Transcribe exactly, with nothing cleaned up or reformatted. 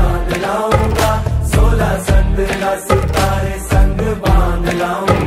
चांद लाऊंगा, सोलह सत्रह सितारे संग बांध लाऊंगा।